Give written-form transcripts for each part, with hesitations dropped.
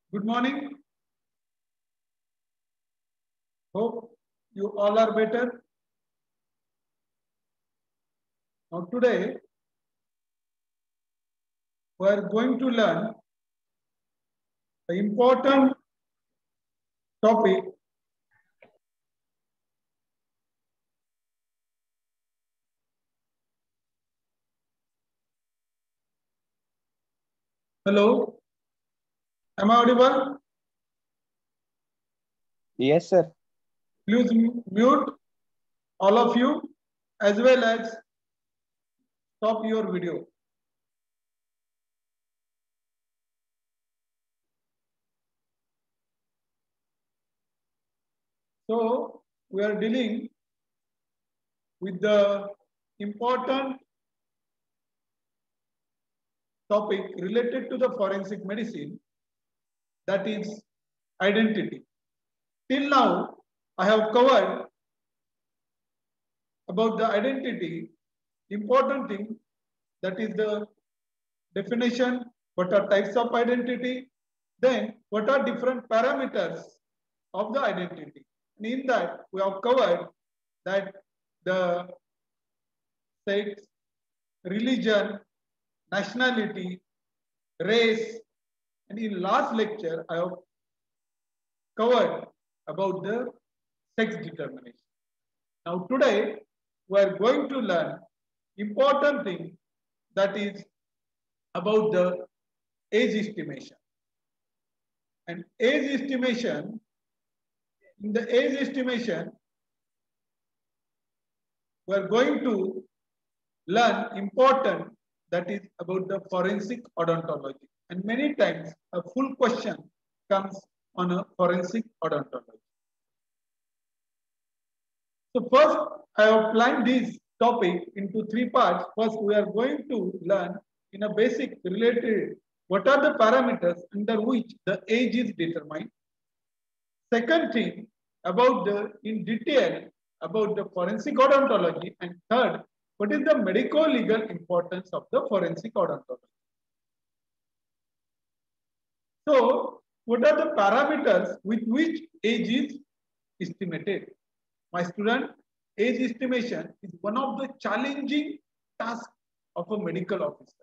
Good morning. Hope you all are better. Now today we are going to learn the important topic Hello, am I audible? Yes, sir. Please mute all of you as well as stop your video. So we are dealing with the important topic related to the forensic medicine, that is identity. Till now, I have covered about the identity, important thing, that is the definition, what are types of identity, then what are different parameters of the identity. And in that, we have covered that the sex, religion, nationality, race, and in last lecture, I have covered about the sex determination. Now today, we are going to learn important thing, that is about the age estimation. And age estimation, in the age estimation, we are going to learn important, that is about the forensic odontology. And many times a full question comes on a forensic odontology. So first, I have planned this topic into three parts. First, we are going to learn in a basic related what are the parameters under which the age is determined. Second thing, about the in detail about the forensic odontology, and third, what is the medico-legal importance of the forensic odontology. So, what are the parameters with which age is estimated? My student, age estimation is one of the challenging tasks of a medical officer.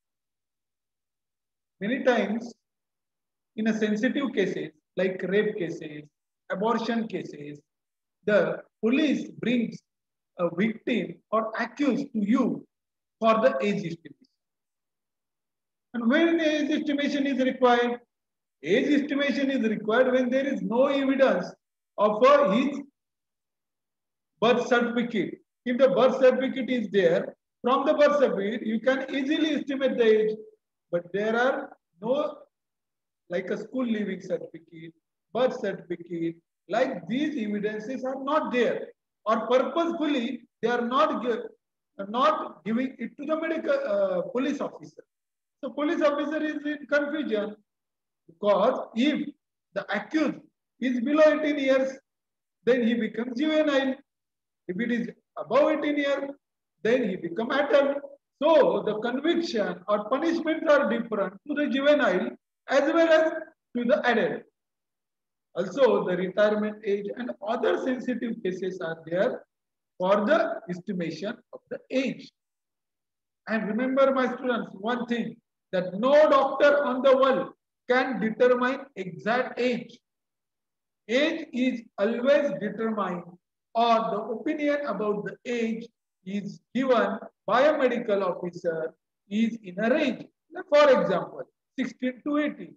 Many times, in a sensitive cases like rape cases, abortion cases, the police brings a victim or accused to you for the age estimation. And when age estimation is required? Age estimation is required when there is no evidence of his birth certificate. If the birth certificate is there, from the birth certificate, you can easily estimate the age. But there are no, like a school leaving certificate, birth certificate, like these evidences are not there, or purposefully they are not giving it to the medical police officer. So police officer is in confusion, because if the accused is below 18 years, then he becomes juvenile. If it is above 18 years, then he becomes adult. So the conviction or punishments are different to the juvenile as well as to the adult. Also, the retirement age and other sensitive cases are there for the estimation of the age. And remember, my students, one thing, that no doctor on the world can determine exact age. Age is always determined, or the opinion about the age is given by a medical officer is in a range. For example, 16 to 18.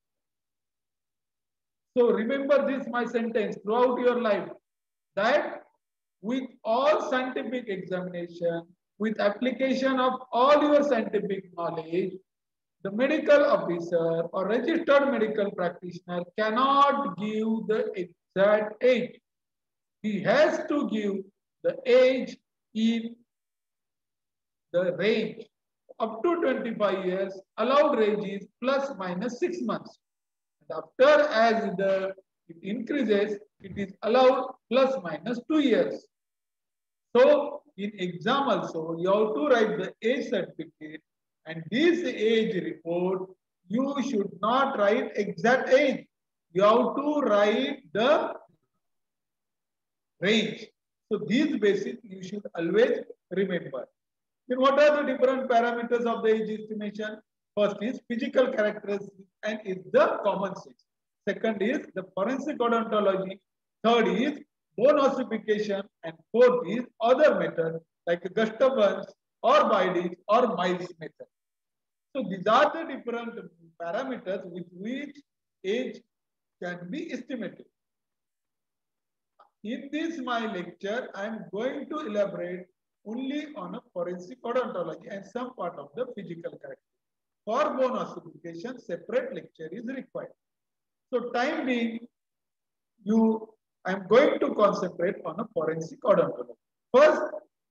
So remember this, my sentence, throughout your life, that with all scientific examination, with application of all your scientific knowledge, the medical officer or registered medical practitioner cannot give the exact age. He has to give the age in the range. Up to 25 years, allowed range is plus minus 6 months. And after as it increases, it is allowed plus minus 2 years. So in exam also, you have to write the age certificate, and this age report you should not write exact age. You have to write the range. So these basics you should always remember. Then what are the different parameters of the age estimation? First is physical characteristics and is the common sense. Second is the forensic odontology. Third is bone ossification. And fourth is other methods like Gustavus or Bidis or Miles method. So these are the different parameters with which age can be estimated. In this my lecture, I am going to elaborate only on a forensic odontology and some part of the physical characteristics. For bone ossification, separate lecture is required. So time being, I am going to concentrate on a forensic odontology. First,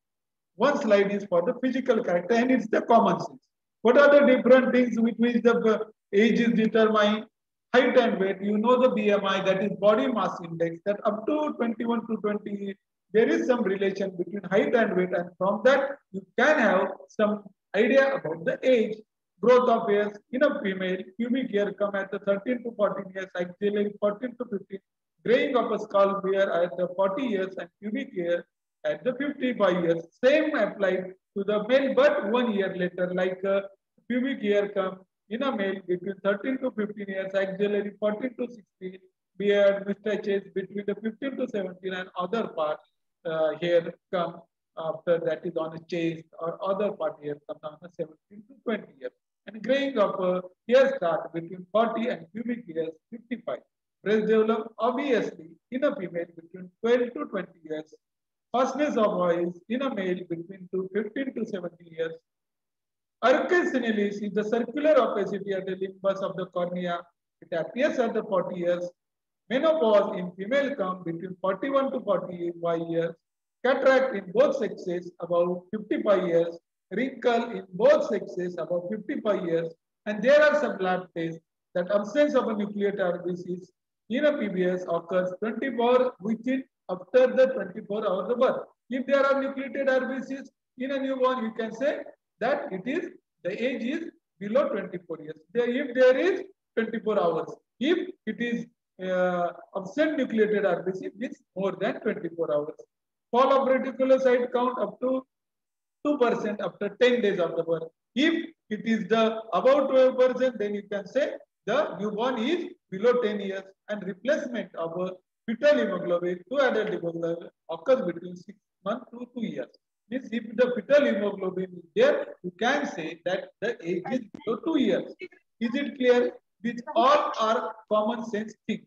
one slide is for the physical character and it's the common sense. What are the different things with which the age is determined? Height and weight, you know the BMI, that is body mass index, that up to 21 to 20, there is some relation between height and weight, and from that you can have some idea about the age. Growth of hairs in a female, pubic hair come at the 13 to 14 years, axillary 14 to 15, graying of a scalp hair at the 40 years, and pubic hair at the 55 years. Same applied to the male, but 1 year later, like pubic hair come in a male between 13 to 15 years, axillary 14 to 16, beard, mustaches between the 15 to 17, and other part hair come after that is on a chest, or other part hair comes on a 17 to 20 years. And graying of hair start between 40 and pubic hairs 55. Breast develop obviously in a female between 12 to 20 years. Fastness of voice in a male between 15 to 17 years. Arcus senilis is the circular opacity at the limbus of the cornea. It appears at the 40 years. Menopause in female come between 41 to 45 years. Cataract in both sexes about 55 years. Wrinkle in both sexes about 55 years. And there are some lab tests that absence of a nucleated RBCs in a PBS occurs 24 within after the 24 hours of birth. If there are nucleated RBCs in a newborn, you can say that it is the age is below 24 years. If there is 24 hours, if it is absent nucleated RBC, it means more than 24 hours. Fall of reticulocyte count up to 2% after 10 days of the birth. If it is the above 12%, then you can say the newborn is below 10 years, and replacement of a fetal hemoglobin to adult hemoglobin occurs between 6 months to 2 years. Means if the fetal hemoglobin is there, you can say that the age is below 2 years. Is it clear? These all are common sense things.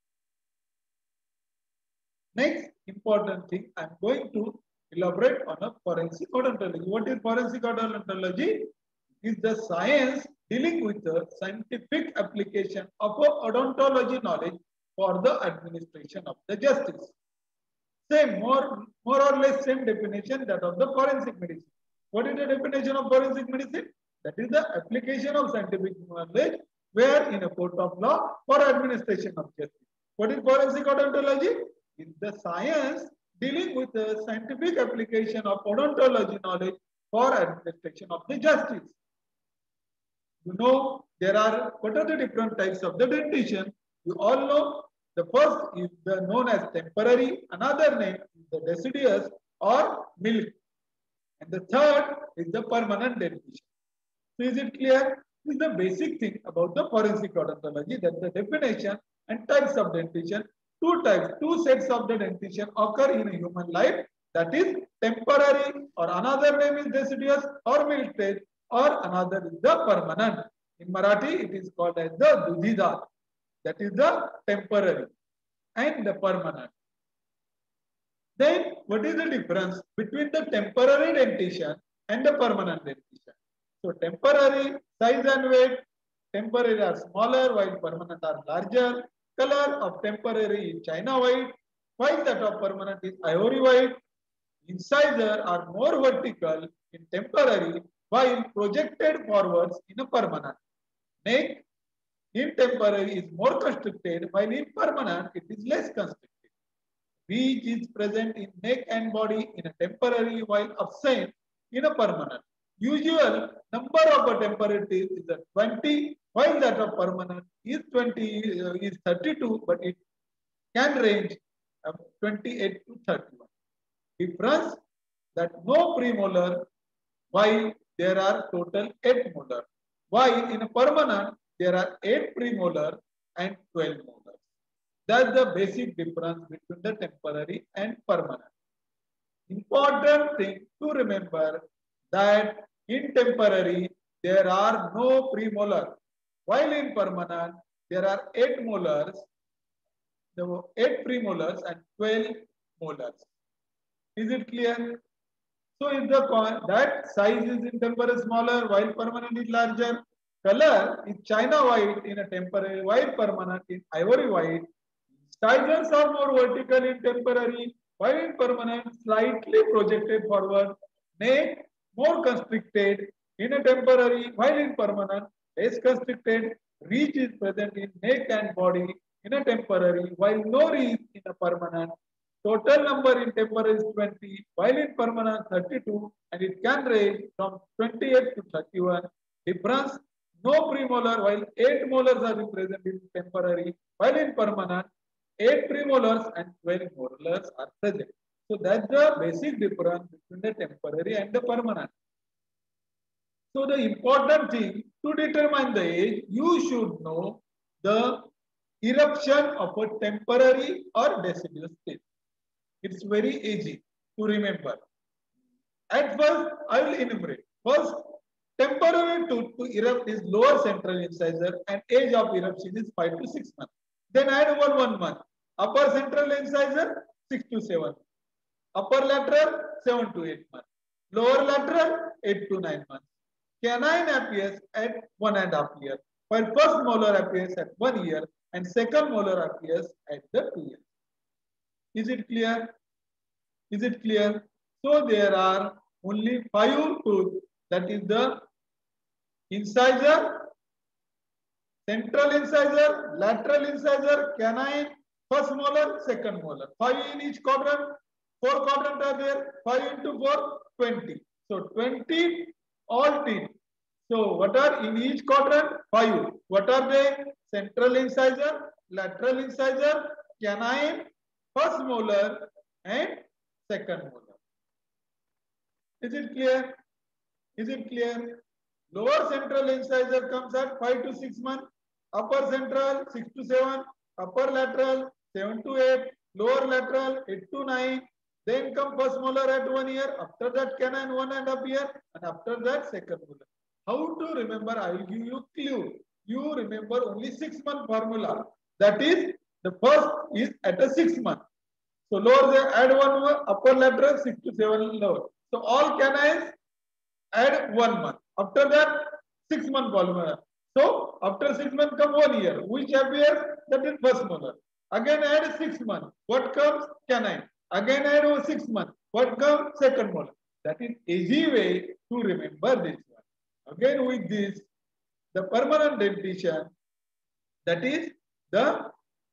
Next important thing, I am going to elaborate on a forensic odontology. What is forensic odontology? Is the science dealing with the scientific application of odontology knowledge for the administration of the justice. Same, more or less same definition that of the forensic medicine. What is the definition of forensic medicine? That is the application of scientific knowledge where in a court of law for administration of justice. What is forensic odontology? Is the science dealing with the scientific application of odontology knowledge for administration of the justice. You know, what are the different types of the dentition? You all know the first is the known as temporary, another name is the deciduous or milk, and the third is the permanent dentition. So is it clear? This is the basic thing about the forensic odontology, that the definition and types of dentition. Two sets of the dentition occur in a human life, that is temporary, or another name is deciduous or milk stage, or another is the permanent. In Marathi, it is called as the dudhidar. That is the temporary and the permanent. Then, what is the difference between the temporary dentition and the permanent dentition? So, temporary size and weight, temporary are smaller while permanent are larger. Color of temporary is china white, while that of permanent is ivory white. Incisors are more vertical in temporary while projected forwards in a permanent. Neck in temporary is more constricted while in permanent it is less constricted. Ridge is present in neck and body in a temporary while absent in a permanent. Usual number of a temporary teeth is a 20, while that of permanent is 32, but it can range 28 to 31. Difference that no premolar, while there are total 8 molar. While in a permanent, there are 8 premolar and 12 molar. That's the basic difference between the temporary and permanent. Important thing to remember that in temporary, there are no premolar. While in permanent, there are 8 molars, 8 premolars and 12 molars. Is it clear? So if that size is in temporary smaller, while permanent is larger, color is China white in a temporary, while permanent is ivory white. Incisors are more vertical in temporary, while in permanent slightly projected forward. Neck more constricted in a temporary, while in permanent less constricted. Reach is present in neck and body in a temporary, while no reach in a permanent. Total number in temporary is 20, while in permanent 32, and it can range from 28 to 31. Difference: no premolar, while 8 molars are present in temporary, while in permanent 8 premolars and 12 molars are present. So that's the basic difference between the temporary and the permanent. So the important thing to determine the age, you should know the eruption of a temporary or deciduous state. It's very easy to remember. At first, I will enumerate. First, temporary to erupt is lower central incisor and age of eruption is 5 to 6 months. Then add 1 month. Upper central incisor 6 to 7. Upper lateral 7 to 8 months. Lower lateral 8 to 9 months. Canine appears at 1.5 years, while first molar appears at 1 year and second molar appears at the 2 years. Is it clear? Is it clear? So there are only 5 tooth, that is the incisor, central incisor, lateral incisor, canine, first molar, second molar. 5 in each quadrant, 4 quadrants are there, 5 into 4, 20. So 20 all teeth. So what are in each quadrant? 5. What are they? Central incisor, lateral incisor, canine, first molar and second molar. Is it clear? Is it clear? Lower central incisor comes at 5 to 6 months, upper central 6 to 7, upper lateral 7 to 8, lower lateral 8 to 9. Then come first molar at 1 year, after that canine 1.5 year, and after that second molar. How to remember? I will give you clue. You remember only 6 month formula. That is, the first is at a 6 month. So lower they add 1 month, upper lateral 6 to 7 lower. So all canines add 1 month. After that 6 month formula. So after 6 months come 1 year. Which appears? That is first molar. Again add 6 months. What comes? Canine. Again add 6 months. What comes? Second molar. That is easy way to remember this one. Again with this, the permanent dentition, that is the,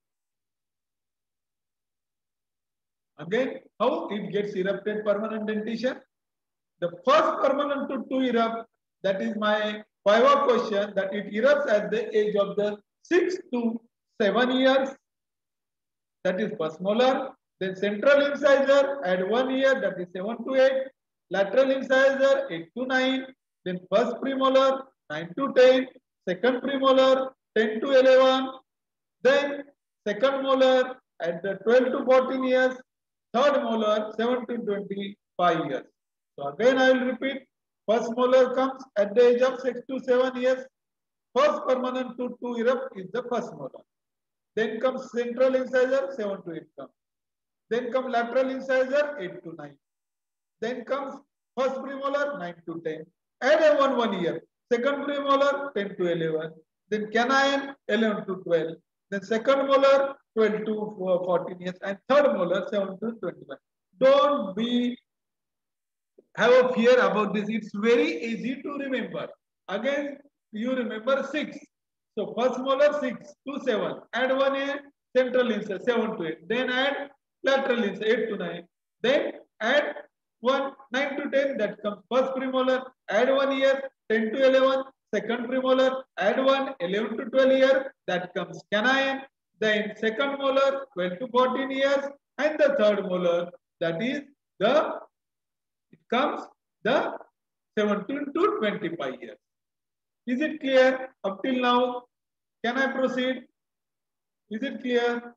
again how it gets erupted permanent dentition. The first permanent to erupt, that is my Viva question, that it erupts at the age of the 6 to 7 years. That is first molar. Then central incisor at 1 year, that is 7 to 8. Lateral incisor 8 to 9. Then first premolar 9 to 10. Second premolar 10 to 11. Then second molar at the 12 to 14 years. Third molar 7 to 25 years. So again I will repeat. First molar comes at the age of 6 to 7 years. First permanent to erupt is the first molar. Then comes central incisor 7 to 8 comes. Then comes lateral incisor 8 to 9. Then comes first premolar 9 to 10. Add a 1 year. Second premolar 10 to 11. Then canine 11 to 12. Then second molar 12 to 14 years. And third molar 7 to 21. Don't have a fear about this. It's very easy to remember. Again, you remember 6. So first molar 6 to 7. Add 1 year. Central incisor 7 to 8. Then add lateral incisor 8 to 9. Then add 9 to 10. That comes first premolar. Add 1 year. 10 to 11. second premolar, add 1, 11 to 12 years, that comes canine. Then second molar, 12 to 14 years, and the third molar, that is it comes the 17 to 25 years. Is it clear up till now? Can I proceed? Is it clear?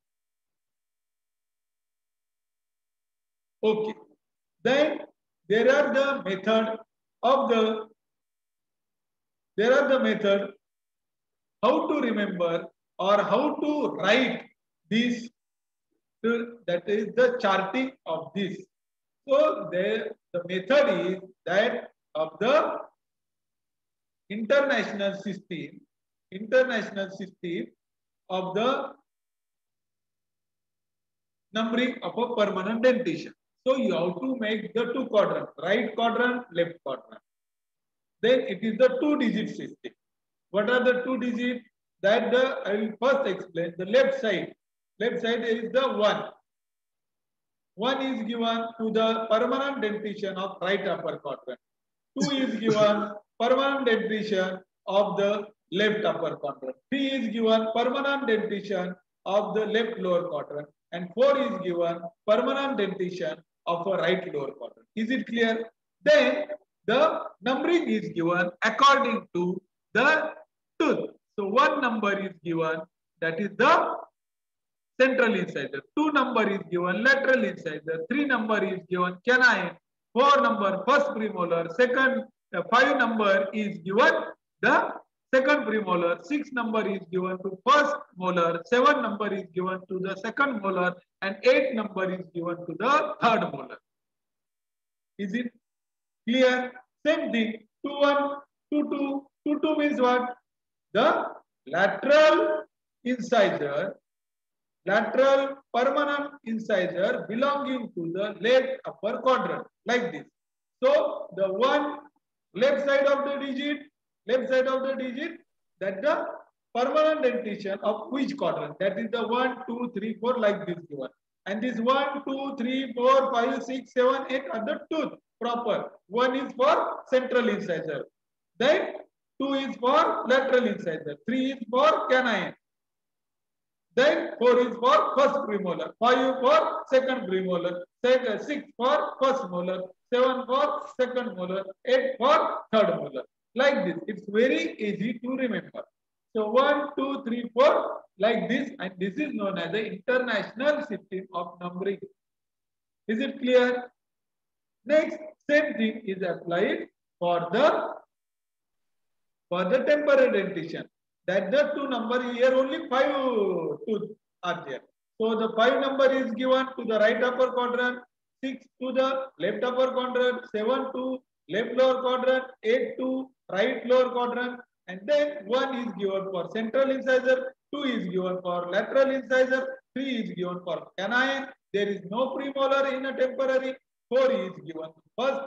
Okay. Then there are the method how to remember or how to write this, that is the charting of this. So the method is that of the international system of the numbering of a permanent dentation. So you have to make the two quadrants, right quadrant, left quadrant. Then it is the two-digit system. What are the two digits? That I will first explain. The left side is the 1. 1 is given to the permanent dentition of right upper quadrant. 2 is given permanent dentition of the left upper quadrant. 3 is given permanent dentition of the left lower quadrant. And 4 is given permanent dentition of a right lower quadrant. Is it clear? Then the numbering is given according to the tooth. So 1 number is given, that is the central incisor. 2 number is given lateral incisor. 3 number is given canine. 4 number first premolar. 5 number is given the second premolar. 6 number is given to first molar. 7 number is given to the second molar, and 8 number is given to the third molar. Is it clear? Same thing. 2 1, 2 2. 2 2 means what? The lateral permanent incisor belonging to the left upper quadrant, like this. So the one left side of the digit, that the permanent dentition of which quadrant? That is the 1, 2, 3, 4, like this given. And this 1, 2, 3, 4, 5, 6, 7, 8 are the tooth proper. 1 is for central incisor. Then 2 is for lateral incisor. 3 is for canine. Then 4 is for first premolar. 5 for second premolar. 6 for first molar. 7 for second molar. 8 for third molar. Like this. It's very easy to remember. So 1, 2, 3, 4, like this, and this is known as the international system of numbering. Is it clear? Next, same thing is applied for the temporary dentition. That the 2 number here, only 5 tooth are there. So the 5 number is given to the right upper quadrant, 6 to the left upper quadrant, 7 to left lower quadrant, 8 to right lower quadrant, and then 1 is given for central incisor, 2 is given for lateral incisor, 3 is given for canine. There is no premolar in a temporary. 4 is given first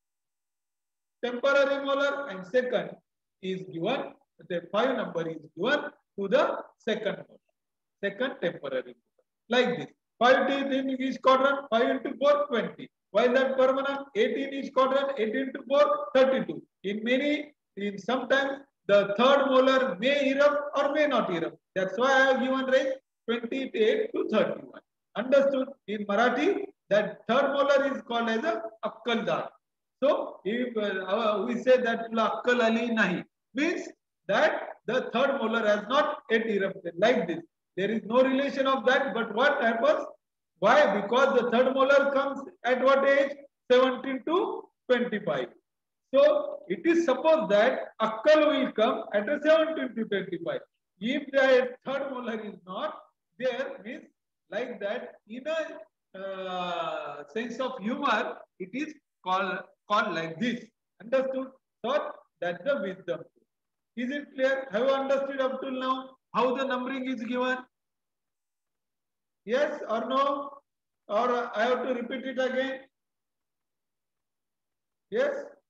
temporary molar, and second is given, the 5 number is given to the second temporary molar. Like this. 5 teeth in each quadrant, 5 into 4, 20. While that permanent, 18 each quadrant, 18 into 4, 32. In sometimes the third molar may erupt or may not erupt. That's why I have given range 28 to 31. Understood? In Marathi, that third molar is called as a Akkal Dant. So if we say that Akkal Ali nahi, means that the third molar has not yet erupted, like this. There is no relation of that, but what happens? Why? Because the third molar comes at what age? 17 to 25. So it is supposed that Akkal will come at a 17 to 25. If the third molar is not there, means like that, in a sense of humor, it is called like this. Understood? So that's the wisdom. Is it clear? Have you understood up till now how the numbering is given? Yes or no? Or I have to repeat it again? Yes?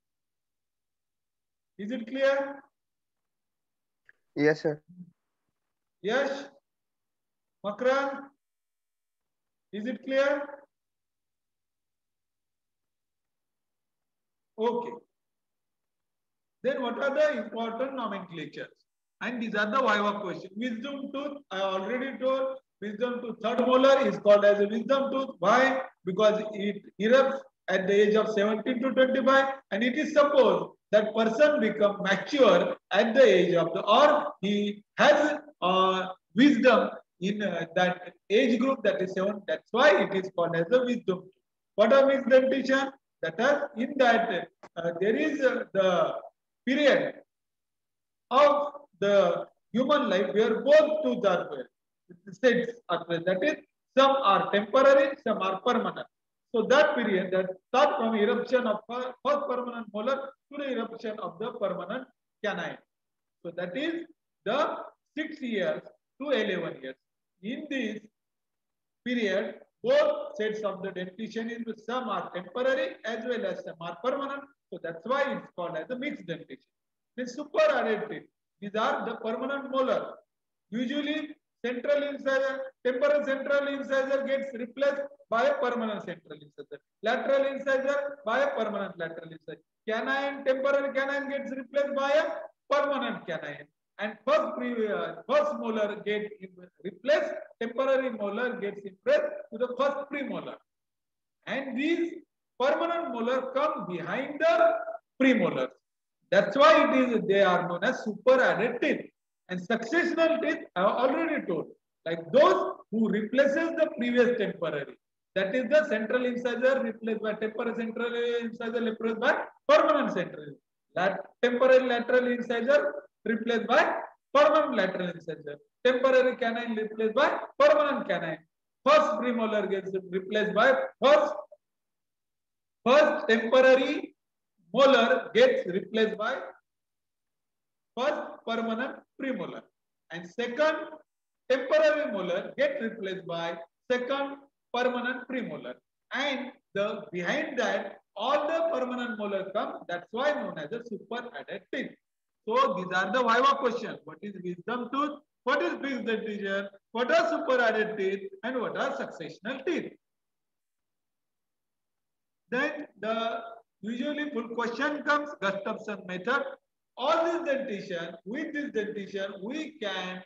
Is it clear? Yes, sir. Yes? Makran? Is it clear? Okay. Then what are the important nomenclatures? And these are the Viva question. Wisdom tooth, I already told. Wisdom tooth third molar is called as a wisdom tooth. Why? Because it erupts at the age of 17 to 25, and it is supposed that person become mature at the age of the, or he has wisdom in that age group, that is 7. That's why it is called as a wisdom tooth. What are mixed dentition? That is in that there is the period of the human life where both tooth are there. Sets are there. That is, some are temporary, some are permanent. So that period that start from eruption of first permanent molar to the eruption of the permanent canine. So that is the 6 years to 11 years. In this period, both sets of the dentition is, some are temporary as well as some are permanent. So that's why it's called as a mixed dentition. The superadded teeth, these are the permanent molar. Usually central incisor, temporal central incisor gets replaced by a permanent central incisor. Lateral incisor by a permanent lateral incisor. Canine, temporal canine gets replaced by a permanent canine. And first molar gets replaced, temporary molar gets impressed to the first premolar. And these permanent molar come behind the premolars. That's why they are known as superadded teeth. And successional teeth, I have already told, like those who replaces the previous temporary. That is the central incisor replaced by temporal central incisor replaced by permanent central. Temporary lateral incisor replaced by permanent lateral incisor. Temporary canine replaced by permanent canine. First premolar gets replaced by first temporary molar gets replaced by first permanent premolar, and second temporary molar gets replaced by second permanent premolar, and the behind that all the permanent molar come. That's why known as a superadded teeth. So these are the Viva questions. What is wisdom tooth? What is fixed dentition? What are superadded teeth? And what are successional teeth? Then the usually full question comes, Gustafson method. All this dentition, with this dentition, we can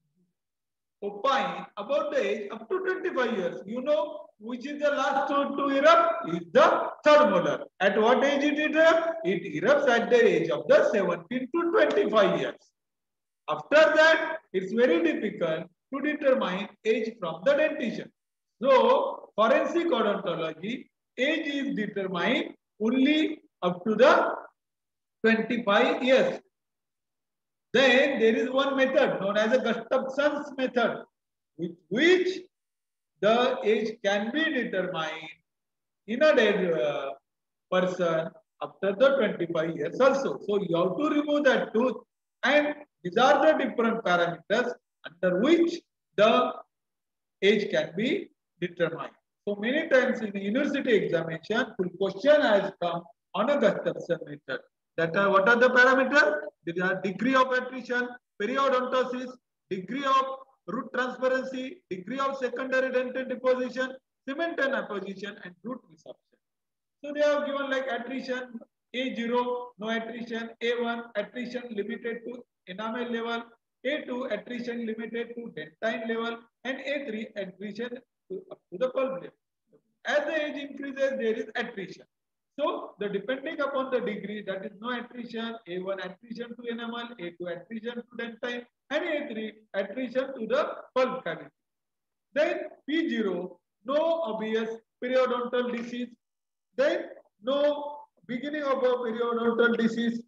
opine about the age up to 25 years. You know, which is the last tooth to erupt? Is the third molar. At what age it erupts? It erupts at the age of the 17 to 25 years. After that, it's very difficult to determine age from the dentition. So, forensic odontology, age is determined only up to the 25 years. Then there is one method known as a Gustafson's method, with which the age can be determined in a dead person after the 25 years also. So you have to remove that tooth, and these are the different parameters under which the age can be determined. So many times in the university examination, full question has come on a Gustafson method. That what are the parameters? These are degree of attrition, periodontosis, degree of root transparency, degree of secondary dentin deposition, cemental apposition, and root resorption. So they have given like attrition, A0, no attrition, A1, attrition limited to enamel level, A2, attrition limited to dentine level, and A3, attrition up to the pulp level. As the age increases, there is attrition. So, the depending upon the degree, that is no attrition, A1 attrition to enamel, A2 attrition to dentine, and A3 attrition to the pulp cavity. Then P0, no obvious periodontal disease. Then no beginning of a periodontal disease.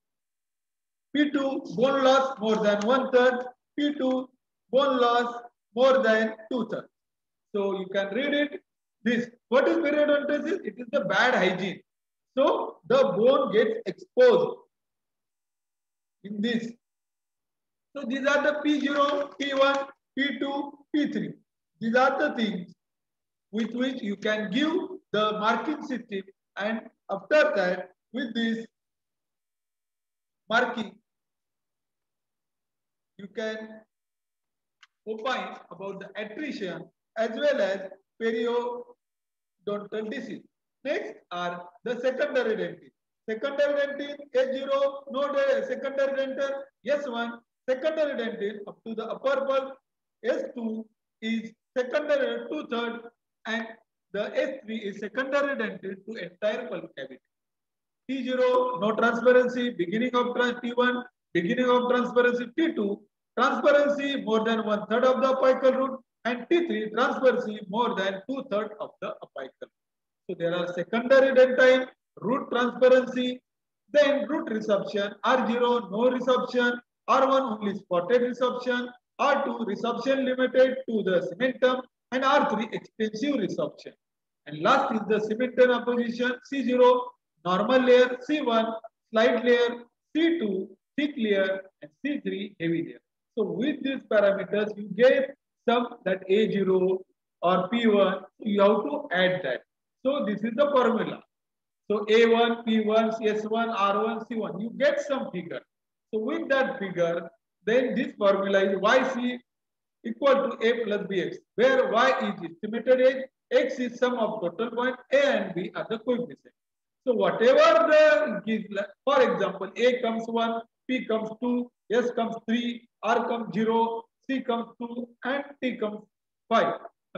P2, bone loss more than 1/3. P2, bone loss more than 2/3. So you can read it. This, what is periodontitis? It is the bad hygiene. So the bone gets exposed in this. So these are the P0, P1, P2, P3. These are the things with which you can give the marking system, and after that, with this marking, you can opine about the attrition as well as periodontal disease. Next are the secondary dentition. Secondary dentin H0, no secondary dentin S1, secondary dentin up to the upper pulp. S2 is secondary two-third, and the S3 is secondary dentin to entire pulp cavity. T0, no transparency, beginning of T1, beginning of transparency T2, transparency more than one-third of the apical root, and T3, transparency more than two-thirds of the apical. So there are secondary dentine, root transparency, then root resorption, R0, no resorption, R1 only spotted resorption, R2 resorption limited to the cementum, and R3 extensive resorption. And last is the cementum apposition, C0, normal layer, C1, slight layer, C2, thick layer, and C3, heavy layer. So with these parameters, you get some that A0 or P1, you have to add that. So this is the formula. So A1, P1, S1, R1, C1, you get some figure. So with that figure, then this formula is YC equal to A plus BX, where Y is estimated age, X is sum of total point, A and B are the coefficients. So whatever the, for example, A comes 1, P comes 2, S comes 3, R comes 0, C comes 2, and T comes 5,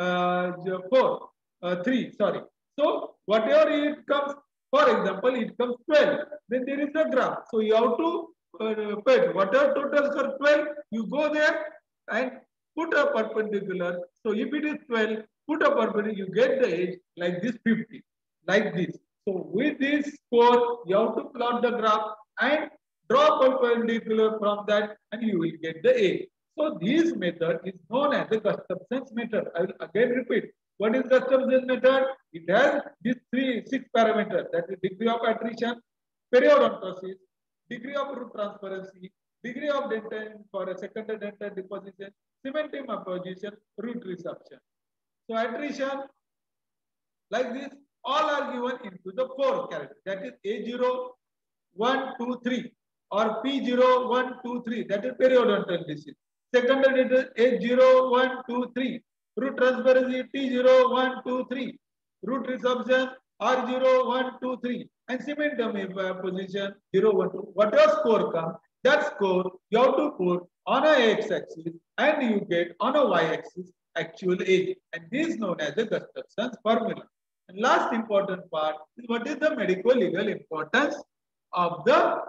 4, 3, sorry. So whatever it comes, for example, it comes 12, then there is a graph. So you have to put whatever totals are 12, you go there and put a perpendicular. So if it is 12, put a perpendicular, you get the age like this 50, like this. So with this score, you have to plot the graph and draw perpendicular from that, and you will get the age. So this method is known as the Gustafson's method. I will again repeat. What is Gustafson's method? It has these six parameters, that is degree of attrition, periodontosis, degree of root transparency, degree of dentin for a secondary dentin deposition, cementum apposition, root resorption. So attrition, like this, all are given into the 4 characters. That is A0, 1, 2, 3, or P0, 1, 2, 3. That is periodontal disease. Secondary is A0, 1, 2, 3. Root transparency T0, 1, 2, 3. Root resorption R0, 1, 2, 3. And cementum position 0, 1, 2. Whatever score comes, that score you have to put on a x-axis and you get on a y-axis actual age. And this is known as the Gustafson's formula. And last important part is what is the medico-legal importance of the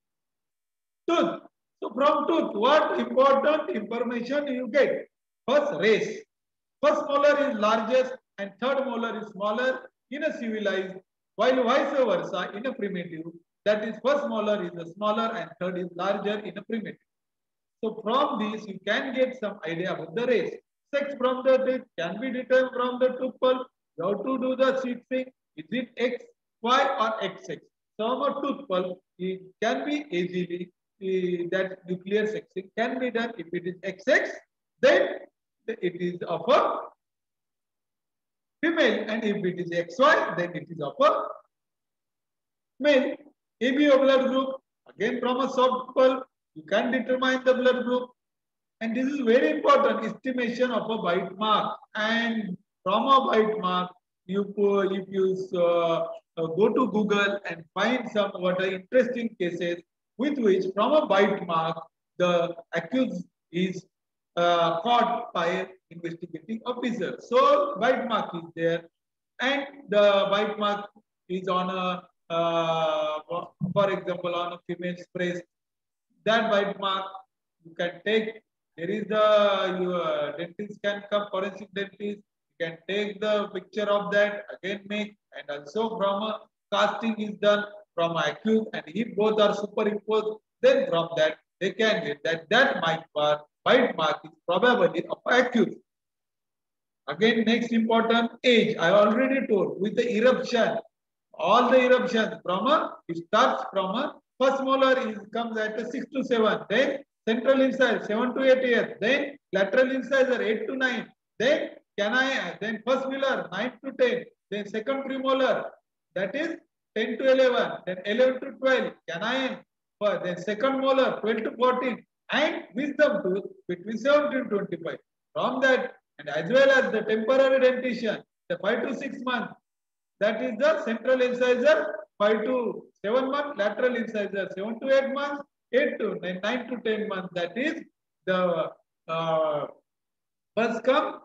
tooth. So from tooth, what important information you get? First, race. First molar is largest and third molar is smaller in a civilized, while vice versa in a primitive. That is, first molar is smaller and third is larger in a primitive. So from this, you can get some idea about the race. Sex from the tooth can be determined from the tooth pulp. You have to do the sequencing. Is it X, Y or XX? Some of tooth pulp it can be easily, that nuclear sexing can be done. If it is XX, then it is of a female, and if it is XY, then it is of a male. ABO blood group, again from a soft pulp, you can determine the blood group. And this is very important, estimation of a bite mark. And from a bite mark, if you go to Google and find some what are interesting cases with which from a bite mark, the accused is caught by an investigating officer. So bite mark is there, and the bite mark is on a, for example, on a female's breast. That bite mark you can take. There is the dentist can come, forensic dentist. You can take the picture of that, again make, and also from a casting is done from accused, and if both are superimposed, then from that they can get that bite mark is probably of accused. Again, next important age, I already told with the eruption, all the eruptions from a, it starts from a first molar is comes at a 6 to 7, then central incisor 7 to 8 years, then lateral incisor 8 to 9, then canine, then first molar 9 to 10, then second premolar that is 10 to 11, then 11 to 12, canine, then second molar 12 to 14, and wisdom tooth between 17 to 25. From that, and as well as the temporary dentition, the 5 to 6 months, that is the central incisor 5 to 7 months, lateral incisor 7 to 8 months, 8 to 9 to 10 months. That is the first come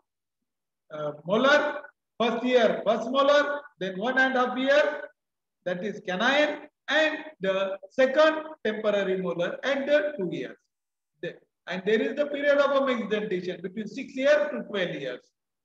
molar, first year first molar, then 1.5 year, that is canine, and the second temporary molar at the 2 years. And there is the period of a mixed dentition between 6 years to 12 years.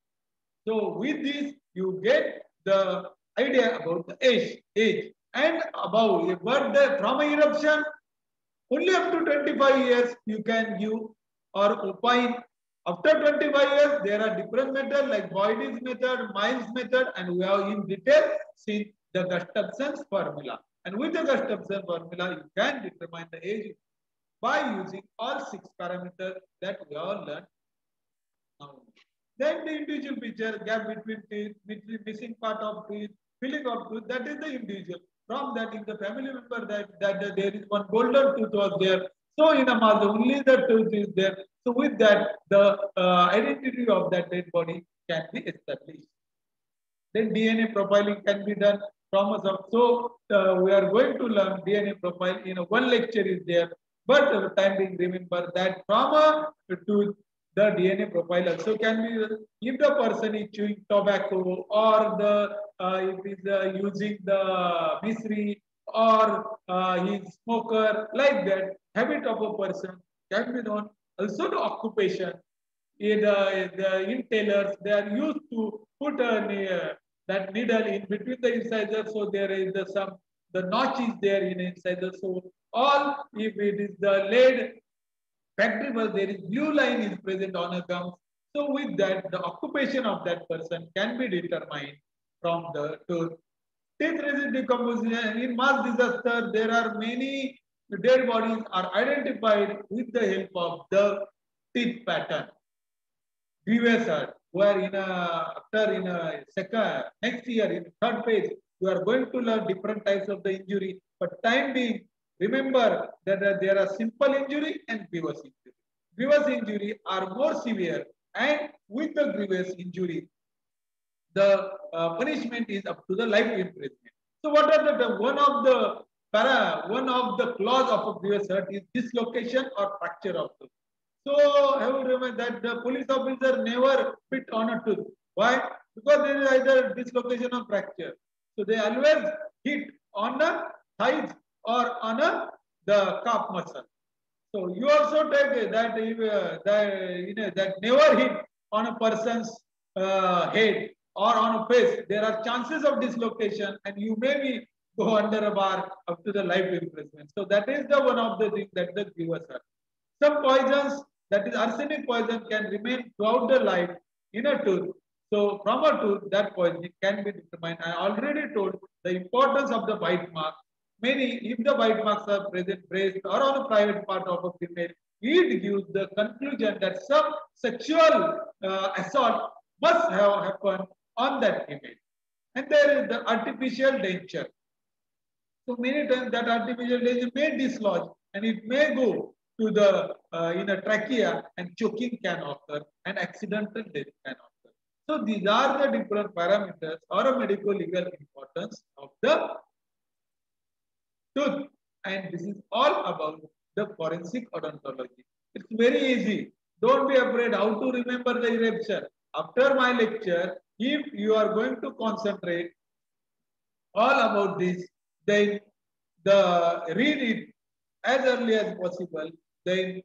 So with this, you get the idea about the age and about but the trauma eruption only up to 25 years you can give or opine. After 25 years, there are different methods like Boyd's method, Miles method, and we have in detail seen the Gustafson's formula. And with the Gustafson formula, you can determine the age by using all 6 parameters that we have learned now. Then the individual feature, gap between teeth, missing part of teeth, filling of tooth, that is the individual. From that, in the family member that there is one golden tooth was there. So in a mouth, only the tooth is there. So with that, the identity of that dead body can be established. Then DNA profiling can be done from us. So we are going to learn DNA profile in one lecture is there. But time being, remember that trauma to the DNA profile also can be if the person is chewing tobacco or the if is using the misri or he's smoker, like that habit of a person can be known. Also the occupation in in tailors they are used to put that needle in between the incisors, so there is the notch is there in incisor. So all if it is the lead factory was there is blue line is present on a gum. So with that, the occupation of that person can be determined from the tooth. Teeth resist decomposition. In mass disaster, there are many dead bodies are identified with the help of the teeth pattern. Previous year, where in a second next year in third phase, you are going to learn different types of the injury. But time being, remember that there are simple injury and grievous injury. Grievous injury are more severe, and with the grievous injury, the punishment is up to the life imprisonment. So, what are the one of the clause of a grievous hurt is dislocation or fracture of tooth. So, have you remember that the police officer never bit on a tooth? Why? Because there is either dislocation or fracture. So, they always hit on the thighs or on the calf muscle. So you also take that that never hit on a person's head or on a face. There are chances of dislocation, and you may be go under a bar up to the life imprisonment. So that is the one of the things that the givers are. Some poisons, that is arsenic poison, can remain throughout the life in a tooth. So from a tooth, that poisoning can be determined. I already told the importance of the bite mark. Many, if the bite marks are present breast or on a private part of a female, it gives the conclusion that some sexual assault must have happened on that female. And there is the artificial denture. So many times that artificial denture may dislodge and it may go to the in a trachea, and choking can occur and accidental death can occur. So these are the different parameters or a medical legal importance of the tooth, and this is all about the forensic odontology. It's very easy. Don't be afraid how to remember the eruption. After my lecture, if you are going to concentrate all about this, then read it as early as possible, then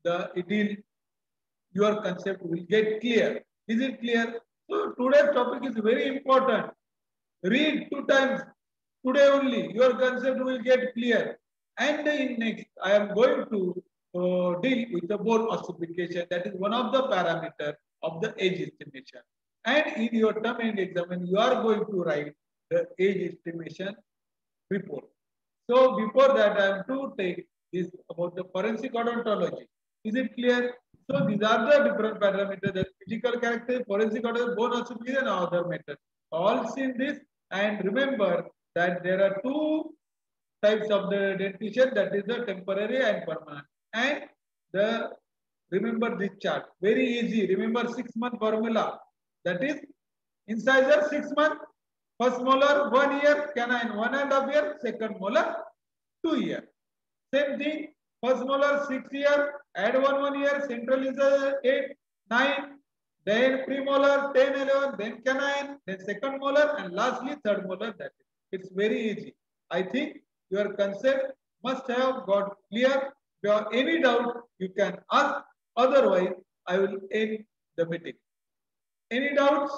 your concept will get clear. Is it clear? So today's topic is very important. Read 2 times today only. Your concept will get clear. And in next, I am going to deal with the bone ossification. That is one of the parameters of the age estimation. And in your term and exam, you are going to write the age estimation report. So before that, I am to take this about the forensic odontology. Is it clear? So these are the different parameters: the physical character, forensic odontology, bone ossification, and other methods. All seen this, and remember that there are 2 types of the dentition, that is the temporary and permanent. And remember this chart, very easy. Remember 6-month formula. That is incisor 6 months, First molar 1 year, canine 1.5 year, second molar 2 year. Same thing, first molar 6 year, add 1 year, central is 8, 9, then premolar 10, 11, then canine, then second molar, and lastly third molar. That is. It's very easy. I think your concept must have got clear. If you have any doubt, you can ask. Otherwise, I will end the meeting. Any doubts?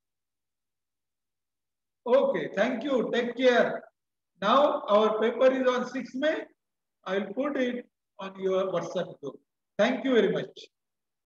Okay, thank you. Take care. Now our paper is on 6 May. I will put it on your WhatsApp group. Thank you very much.